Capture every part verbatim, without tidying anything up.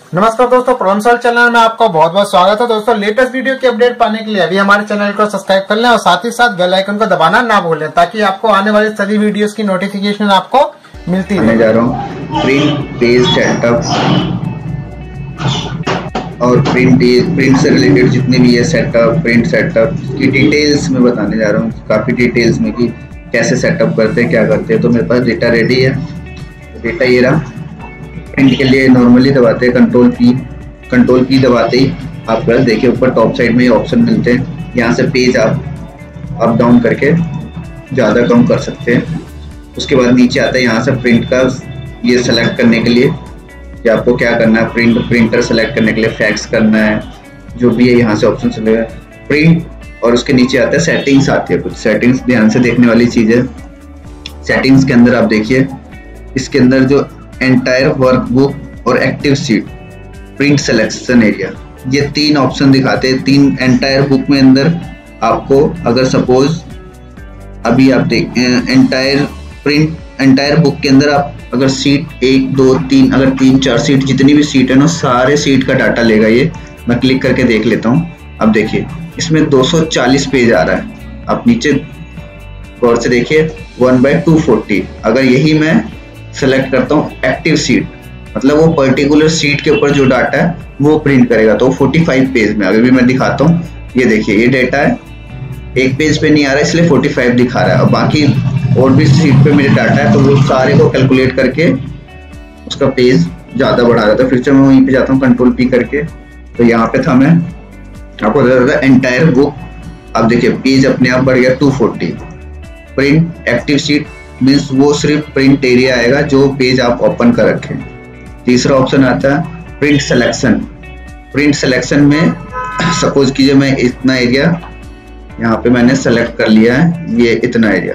नमस्कार दोस्तों, problem channel में आपका बहुत बहुत स्वागत है। दोस्तों, लेटेस्ट वीडियो की अपडेट पाने के लिए अभी हमारे चैनल को सब्सक्राइब कर लें और साथ ही साथ बेल आइकन को दबाना ना भूलें ताकि आपको आने वाली सभी वीडियोस की नोटिफिकेशन आपको मिलती रहे। जा रहा हूँ प्रिंट पेज सेटअप और प्रिंट प्रिंट से रिलेटेड जितने भी है सेटअप प्रिंट सेटअप की डिटेल्स में बताने जा रहा हूँ, काफ़ी डिटेल्स में कि कैसे सेटअप करते हैं, क्या करते हैं। तो मेरे पास डेटा रेडी है, डेटा ये रहा। प्रिंट के लिए नॉर्मली दबाते हैं कंट्रोल पी, कंट्रोल पी दबाते ही आप बस देखिए ऊपर टॉप साइड में ये ऑप्शन मिलते हैं। यहाँ से पेज आप अप डाउन करके ज़्यादा कम कर सकते हैं। उसके बाद नीचे आता है, यहाँ से प्रिंट का ये सेलेक्ट करने के लिए कि आपको क्या करना है। प्रिंट प्रिंटर सेलेक्ट करने के लिए फैक्स करना है, जो भी है यहाँ से ऑप्शन चलेगा प्रिंट। और उसके नीचे आता है सेटिंग्स आती है, कुछ सेटिंग्स ध्यान से देखने वाली चीज़ है। सेटिंग्स के अंदर आप देखिए, इसके अंदर जो एंटायर वर्कबुक और active sheet print selection area, ये तीन ऑप्शन दिखाते हैं। तीन एंटायर बुक में अंदर आपको अगर सपोज अभी आप देख एंटायर प्रिंट एंटायर बुक के अंदर आप अगर सीट एक दो तीन अगर तीन चार सीट जितनी भी सीट है ना, सारे सीट का डाटा लेगा। ये मैं क्लिक करके देख लेता हूँ। अब देखिए इसमें दो सौ चालीस पेज आ रहा है। आप नीचे गौर से देखिए वन बाई टू फोर्टी। अगर यही मैं सेलेक्ट करता हूँ एक्टिव सीट, मतलब वो पर्टिकुलर सीट के ऊपर जो डाटा है वो प्रिंट करेगा, तो पैंतालीस पेज में अभी भी मैं दिखाता हूँ। ये देखिए ये डाटा है, एक पेज पे नहीं आ रहा है इसलिए पैंतालीस दिखा रहा है, और बाकी और भी सीट पे मेरे डाटा है तो वो सारे को कैलकुलेट करके उसका पेज ज़्यादा बढ़ा देता है। फिर से मैं वहीं पे जाता हूँ कंट्रोल पी करके, तो यहाँ पे था मैं आपको बता देता एंटायर बुक। अब देखिए पेज अपने आप बढ़ गया to forty. Print active sheet means वो सिर्फ प्रिंट एरिया आएगा जो पेज आप ओपन कर रखें। तीसरा ऑप्शन आता है प्रिंट सिलेक्शन। प्रिंट सिलेक्शन में सपोज कीजिए मैं इतना एरिया यहाँ पे मैंने सेलेक्ट कर लिया है, ये इतना एरिया,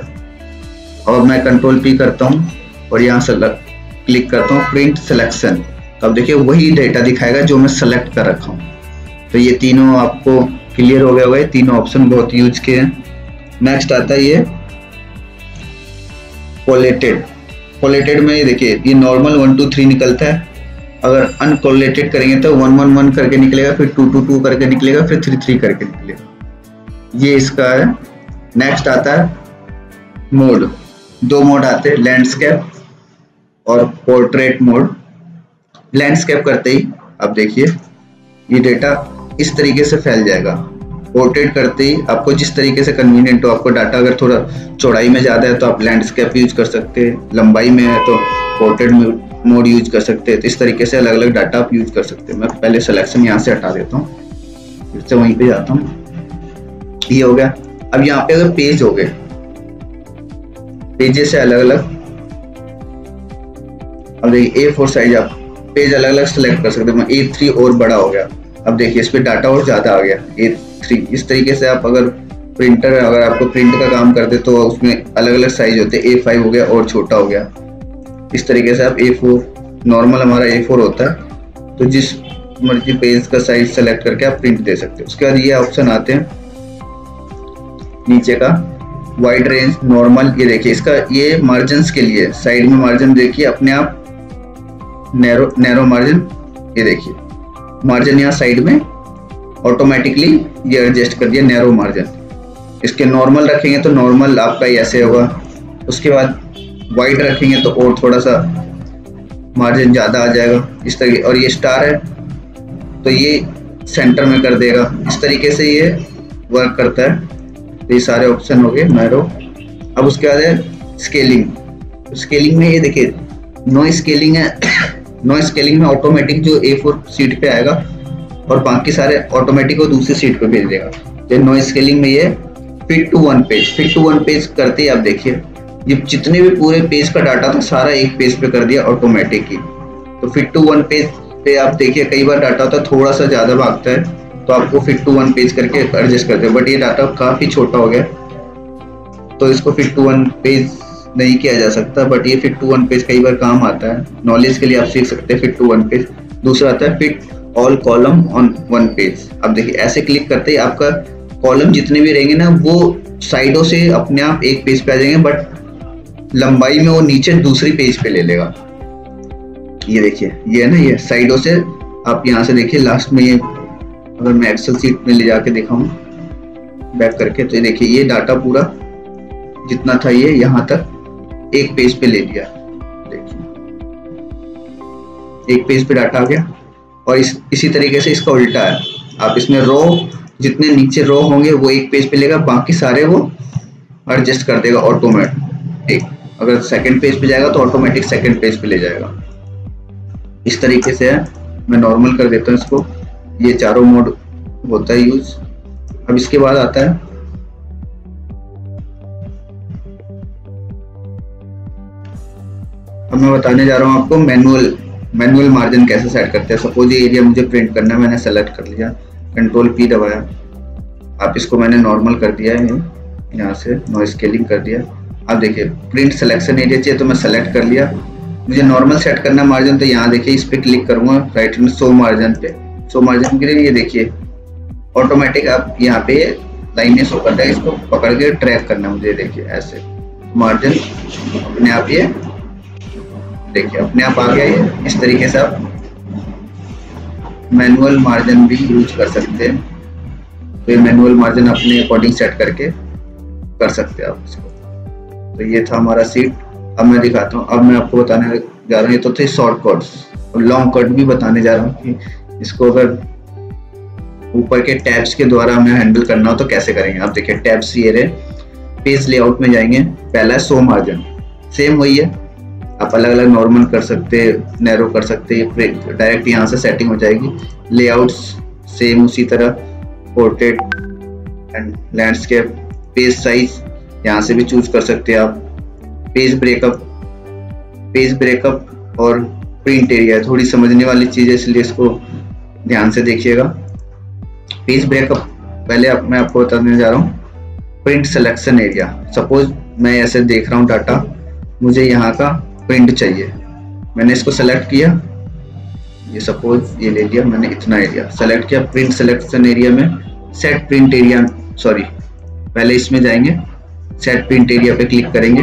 और मैं कंट्रोल पी करता हूँ और यहाँ से क्लिक करता हूँ प्रिंट सिलेक्शन। तो अब देखिए वही डेटा दिखाएगा जो मैं सेलेक्ट कर रखा हूँ। तो ये तीनों आपको क्लियर हो गया होगा, ये तीनों ऑप्शन बहुत यूज के हैं। नेक्स्ट आता है ये कोलेटेड। कोलेटेड में ये देखिए ये नॉर्मल वन टू थ्री निकलता है, अगर अनकोलेटेड करेंगे तो वन वन वन करके निकलेगा, फिर टू टू टू करके निकलेगा, फिर थ्री थ्री करके निकलेगा। ये इसका है। नेक्स्ट आता है मोड। दो मोड आते हैं, लैंडस्केप और पोर्ट्रेट मोड। लैंडस्केप करते ही आप देखिए ये डेटा इस तरीके से फैल जाएगा। पोर्ट्रेट करते ही आपको जिस तरीके से कन्वीनियंट हो, आपको डाटा अगर थोड़ा चौड़ाई में ज़्यादा है तो आप लैंडस्केप यूज कर सकते हैं, लंबाई में है तो पोर्ट्रेट मोड यूज कर सकते हैं। तो इस तरीके से अलग अलग डाटा आप यूज कर सकते हैं। मैं पहले सिलेक्शन यहाँ से हटा देता हूँ, फिर से वहीं पे जाता हूँ। ये हो गया। अब यहाँ पे अगर पेज हो गए, पेजेस से अलग अलग, अब देखिए ए फोर साइज आप पेज अलग अलग सेलेक्ट कर सकते हैं। ए थ्री और बड़ा हो गया। अब देखिए इस पे डाटा और ज्यादा आ गया ए थ्री। इस तरीके से आप अगर प्रिंटर अगर आपको प्रिंट का काम करते तो उसमें अलग अलग साइज होते हैं। ए फाइव हो गया और छोटा हो गया। इस तरीके से आप ए फोर, नॉर्मल हमारा ए फोर होता है, तो जिस मर्जी पेज का साइज सेलेक्ट करके आप प्रिंट दे सकते हो। उसके बाद ये ऑप्शन आते हैं नीचे का वाइड रेंज, नॉर्मल। ये देखिए इसका ये मार्जिन के लिए साइड में मार्जिन देखिए अपने आप नैरो नैरो मार्जिन। ये देखिए मार्जिन यहाँ साइड में ऑटोमेटिकली ये एडजस्ट कर दिया नैरो मार्जिन। इसके नॉर्मल रखेंगे तो नॉर्मल आपका ऐसे होगा। उसके बाद वाइड रखेंगे तो और थोड़ा सा मार्जिन ज़्यादा आ जाएगा इस तरीके। और ये स्टार है तो ये सेंटर में कर देगा। इस तरीके से ये वर्क करता है। तो ये सारे ऑप्शन हो गए नैरो। अब उसके बाद है स्केलिंग। स्केलिंग में ये देखिए नो स्केलिंग है। नो स्केलिंग में ऑटोमेटिक जो ए फोर सीट पे आएगा और बाकी सारे ऑटोमेटिक वो दूसरी सीट पे भेज देगा। तो नो स्केलिंग में ये fit to one page. Fit to one page करते ही आप देखिए ये जितने भी पूरे पेज का डाटा था सारा एक पेज पे कर दिया ऑटोमेटिक ही। तो फिट टू वन पेज पे आप देखिए कई बार डाटा होता है थोड़ा सा ज़्यादा भागता है तो आपको फिट टू वन पेज करके एडजस्ट करते हैं। बट ये डाटा काफ़ी छोटा हो गया तो इसको फिट टू वन पेज नहीं किया जा सकता। बट ये फिट टू वन पेज कई बार काम आता है, नॉलेज के लिए आप सीख सकते हैं फिट टू वन पेज। दूसरा आता है fit all column on one page. अब देखिए ऐसे क्लिक करते ही आपका कॉलम जितने भी रहेंगे ना वो साइडों से अपने आप एक पेज पे आ जाएंगे, बट लंबाई में वो नीचे दूसरी पेज पे ले लेगा। ये देखिए ये है ना, ये साइडों से आप यहाँ से देखिए लास्ट में ये, अगर मैं एक्सेल सीट में ले जाके दिखाऊं बैक करके, तो ये देखिए ये डाटा पूरा जितना था ये यहाँ तक एक पेज पे ले लिया। देखिए एक पेज पे डाटा आ गया। और इस इसी तरीके से इसका उल्टा है, आप इसमें रो जितने नीचे रो होंगे वो एक पेज पे लेगा, बाकी सारे वो एडजस्ट कर देगा ऑटोमेटिक। अगर सेकंड पेज पे जाएगा तो ऑटोमेटिक सेकंड पेज पे ले जाएगा। इस तरीके से है। मैं नॉर्मल कर देता हूँ इसको। ये चारों मोड होता है यूज। अब इसके बाद आता है अब मैं बताने जा रहा हूँ आपको मैनुअल मैनुअल मार्जिन कैसे सेट करते हैं। सपोज ये एरिया मुझे प्रिंट करना है, मैंने सेलेक्ट कर लिया, कंट्रोल पी दबाया, आप इसको मैंने नॉर्मल कर दिया है, यहाँ से नॉइज स्केलिंग कर दिया। आप देखिए प्रिंट सिलेक्शन एरिया चाहिए तो मैं सेलेक्ट कर लिया। मुझे नॉर्मल सेट करना मार्जिन, तो यहाँ देखिए इस पे क्लिक करूंगा राइट में शो मार्जिन पे। शो मार्जिन के लिए ये देखिए ऑटोमेटिक आप यहाँ पे लाइनें शो करता है, इसको पकड़ के ट्रैक करना मुझे। देखिए ऐसे मार्जिन अपने आप ये देखिए अपने आप आ गया। ये इस तरीके से आप मैनुअल मार्जिन भी यूज कर सकते हैं। तो ये मैनुअल मार्जिन अपने अकॉर्डिंग सेट करके कर सकते हैं आप इसको। तो ये था हमारा सीट। अब मैं दिखाता हूँ। अब मैं आपको बताने जा रहा हूँ, ये तो थे शॉर्ट कट्स, और लॉन्ग कट भी बताने जा रहा हूँ कि इसको अगर ऊपर के टैब्स के द्वारा हमें हैंडल करना हो तो कैसे करेंगे। आप देखिए टैब्स ये रहे, पेज लेआउट में जाएंगे, पहला है शो मार्जिन, सेम वही है। आप अलग अलग नॉर्मल कर सकते हैं, नैरो कर सकते हैं, डायरेक्ट यहाँ से सेटिंग हो जाएगी। लेआउट्स सेम उसी तरह, portrait and landscape, page size यहाँ से भी चूज कर सकते हैं आप। पेज ब्रेकअप पेज ब्रेकअप और प्रिंट एरिया थोड़ी समझने वाली चीज है, इसलिए इसको ध्यान से देखिएगा। पेज ब्रेकअप पहले आप, मैं आपको बताने जा रहा हूँ। प्रिंट सिलेक्शन एरिया, सपोज मैं ऐसे देख रहा हूँ डाटा, मुझे यहाँ का प्रिंट चाहिए, मैंने इसको सेलेक्ट किया, ये सपोज ये ले लिया मैंने, इतना एरिया सेलेक्ट किया। प्रिंट सिलेक्शन एरिया में सेट प्रिंट एरिया, सॉरी पहले इसमें जाएंगे, सेट प्रिंट एरिया पे क्लिक करेंगे।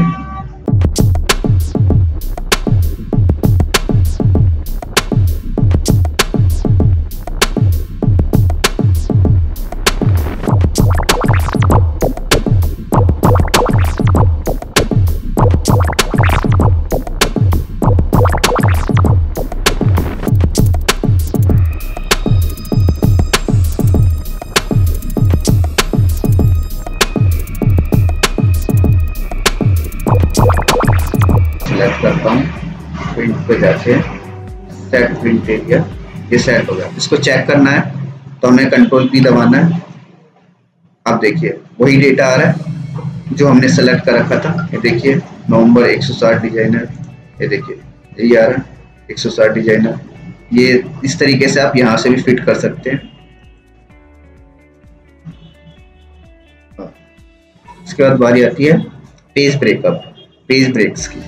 करता हूँ प्रिंट पे जाके सेट प्रिंट एरिया, ये सेट हो गया। इसको चेक करना है तो हमें कंट्रोल पी दबाना है। आप देखिए वही डेटा आ रहा है जो हमने सेलेक्ट कर रखा था। ये देखिए नवंबर एक सौ साठ डिजाइनर, ये देखिए यही आ रहा है एक सौ साठ डिजाइनर। ये इस तरीके से आप यहाँ से भी फिट कर सकते हैं। इसके बाद बारी आती है पेज ब्रेकअप, पेज ब्रेक्स की।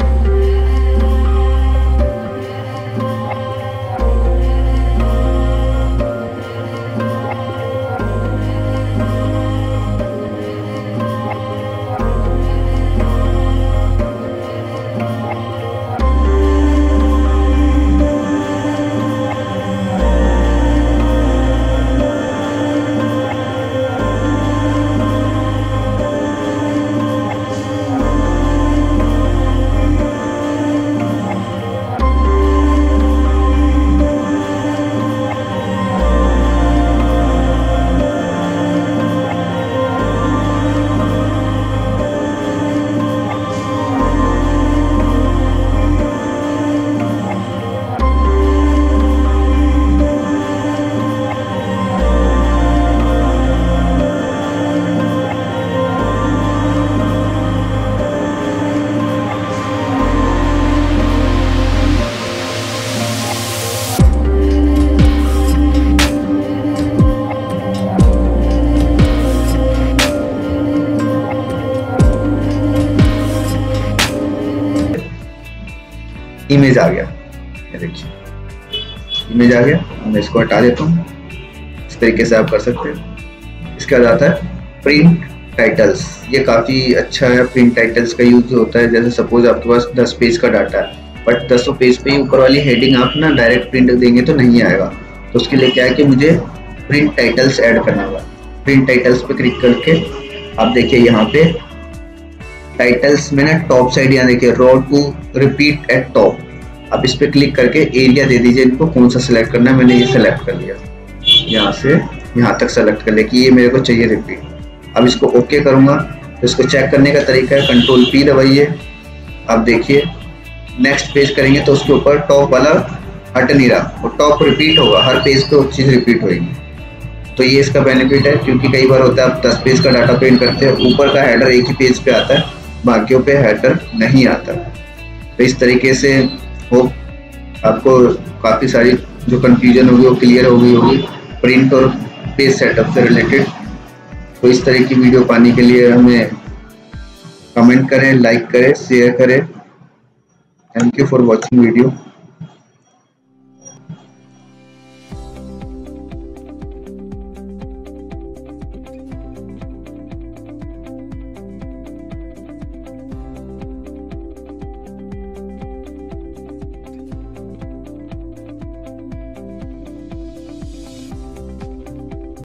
इमेज आ गया, ये देखिए इमेज आ गया। मैं इसको हटा देता हूँ। इस तरीके से आप कर सकते हैं। इसके बाद आता है प्रिंट टाइटल्स। ये काफ़ी अच्छा है। प्रिंट टाइटल्स का यूज होता है, जैसे सपोज आपके पास दस पेज का डाटा है, बट दसों पेज पे ही ऊपर वाली हेडिंग आप ना डायरेक्ट प्रिंट देंगे तो नहीं आएगा। तो उसके लिए क्या है कि मुझे प्रिंट टाइटल्स ऐड करना होगा। प्रिंट टाइटल्स पे क्लिक करके आप देखिए यहाँ पे टाइटल्स में ना टॉप साइड यहाँ देखिए row to repeat at top, आप इस पे क्लिक करके एरिया दे दीजिए इनको कौन सा सिलेक्ट करना है। मैंने ये सिलेक्ट कर लिया, यहाँ से यहाँ तक सेलेक्ट कर लिया कि ये मेरे को चाहिए रिपीट। अब इसको ओके करूँगा तो इसको चेक करने का तरीका है कंट्रोल पी दबाइए। आप देखिए नेक्स्ट पेज करेंगे तो उसके ऊपर टॉप वाला हट नहीं रहा, वो टॉप रिपीट होगा, हर पेज पे वो चीज़ रिपीट होगी। तो ये इसका बेनिफिट है, क्योंकि कई बार होता है आप दस पेज का डाटा प्रिंट करते हैं, ऊपर का हेडर एक ही पेज पे आता है, बाकियों पे हेडर नहीं आता। तो इस तरीके से हो आपको काफ़ी सारी जो कंफ्यूजन होगी वो क्लियर हो गई होगी प्रिंट और पेज सेटअप से रिलेटेड। तो इस तरह की वीडियो पाने के लिए हमें कमेंट करें, लाइक करें, शेयर करें। Thank you for watching video.